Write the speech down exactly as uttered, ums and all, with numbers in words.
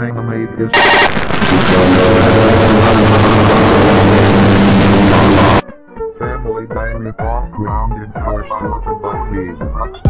animate is family dynamic off ground in power source above these.